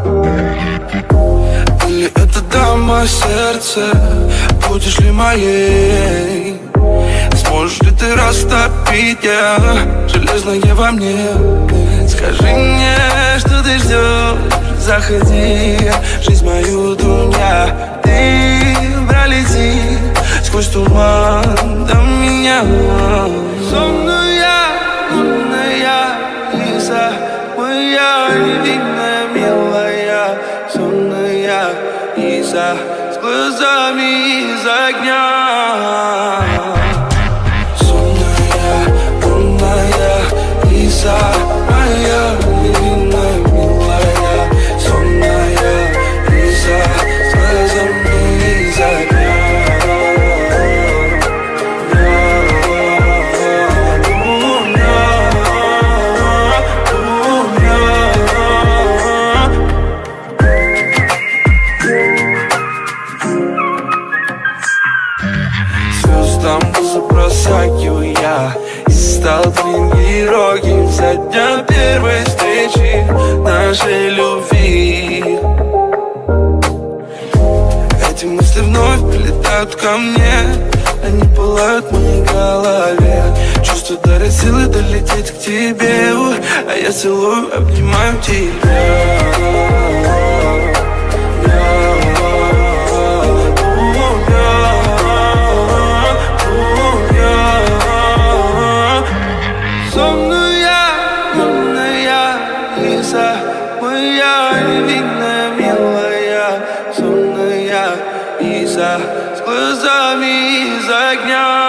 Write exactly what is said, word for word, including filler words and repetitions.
Или это дама сердце, будешь ли моей? Сможешь ли ты растопить я железное во мне? Скажи мне, что ты ждешь, заходи, жизнь мою дуня. Ты пролети сквозь туман до меня. Сонная, лунная лиса, моя невинная, милая. Сонная лиса с глазами из огня. Сонная, лунная лиса, моя невинная, милая. Сонная лиса с глазами из огня. Забросаю я и стал твоим героем со дня первой встречи нашей любви. Эти мысли вновь прилетают ко мне, они пылают в моей голове. Чувства дарят силы долететь к тебе, а я целую, обнимаю тебя. Моя невинная, милая. Сонная лиса с глазами из огня.